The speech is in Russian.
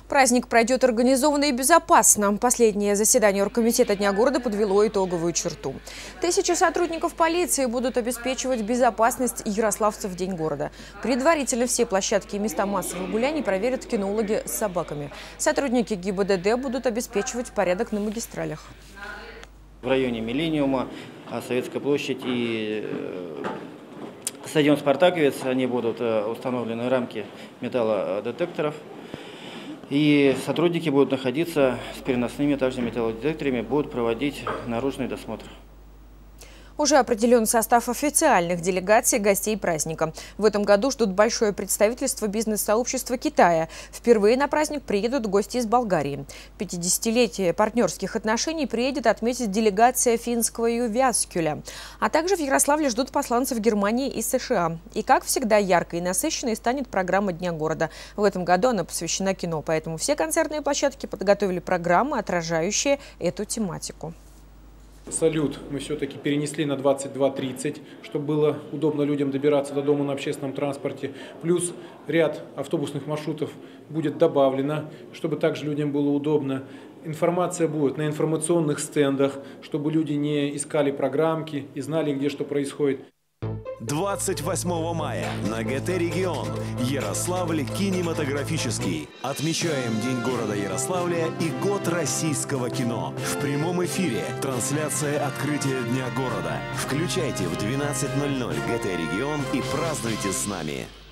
Праздник пройдет организованно и безопасно. Последнее заседание оргкомитета Дня города подвело итоговую черту. 1000 сотрудников полиции будут обеспечивать безопасность ярославцев в День города. Предварительно все площадки и места массовых гуляний проверят кинологи с собаками. Сотрудники ГИБДД будут обеспечивать порядок на магистралях. В районе Миллениума, Советская площадь и стадион «Спартаковец» они будут установлены рамки металлодетекторов. И сотрудники будут находиться с переносными также металлодетекторами, будут проводить наружный досмотр. Уже определен состав официальных делегаций гостей праздника. В этом году ждут большое представительство бизнес-сообщества Китая. Впервые на праздник приедут гости из Болгарии. 50-летие партнерских отношений приедет отметить делегация финского Ювяскюля. А также в Ярославле ждут посланцев Германии и США. И, как всегда, яркой и насыщенной станет программа Дня города. В этом году она посвящена кино, поэтому все концертные площадки подготовили программы, отражающие эту тематику. Салют мы все-таки перенесли на 22:30, чтобы было удобно людям добираться до дома на общественном транспорте. Плюс ряд автобусных маршрутов будет добавлено, чтобы также людям было удобно. Информация будет на информационных стендах, чтобы люди не искали программки и знали, где что происходит. 28 мая на ГТ «Регион» Ярославль кинематографический. Отмечаем День города Ярославля и год российского кино. В прямом эфире трансляция открытия Дня города. Включайте в 12:00 ГТ «Регион» и празднуйте с нами.